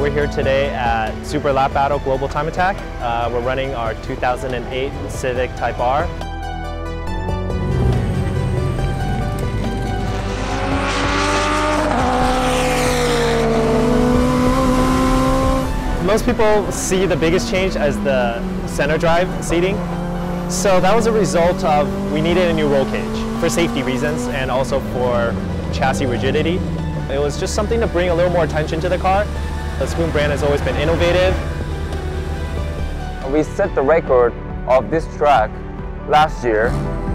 We're here today at Super Lap Battle Global Time Attack. We're running our 2008 Civic Type R. Most people see the biggest change as the center drive seating. So that was a result of we needed a new roll cage for safety reasons and also for chassis rigidity. It was just something to bring a little more attention to the car. The Spoon brand has always been innovative. We set the record of this track last year.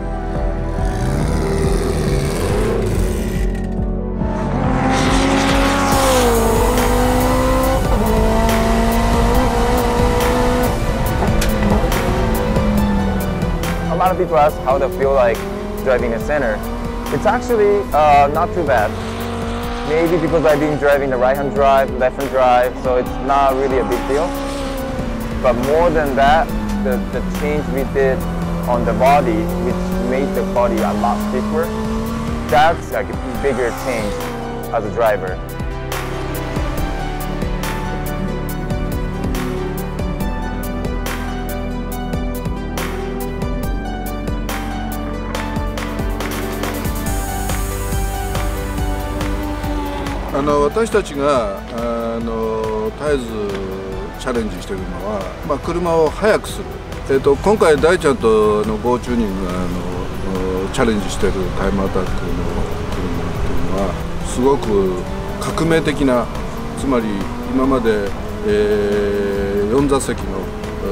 A lot of people ask how they feel like driving the center. It's actually not too bad. Maybe because I've been driving the right-hand drive, left-hand drive, so it's not really a big deal. But more than that, the change we did on the body, which made the body a lot stiffer, that's like a bigger change as a driver. 私たちが絶えずチャレンジしているのは、車を速くする、今回大ちゃんとGOチューニングがチャレンジしているタイムアタックの車っていうのはすごく革命的な、つまり今まで、4座席の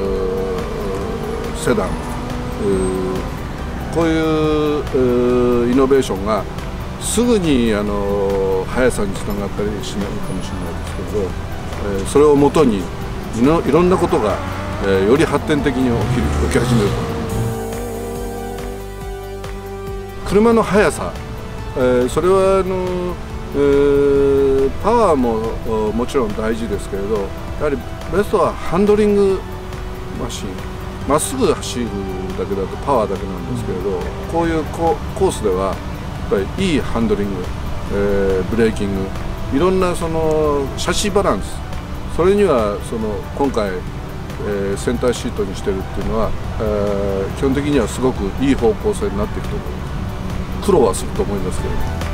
セダン、こういうイノベーションがすぐに速さにつながったりしないかもしれないですけど、それをもとにいろんなことが、より発展的に起き始めると思います。車の速さ、それはパワーももちろん大事ですけれど、やはりベストはハンドリングマシン、まっすぐ走るだけだとパワーだけなんですけれど、こういうコースではやっぱりいいハンドリング、ブレーキング、いろんなそのシャシーバランス、それには今回、センターシートにしてるっていうのは、基本的にはすごくいい方向性になっていくと思います。苦労はすると思いますけれど。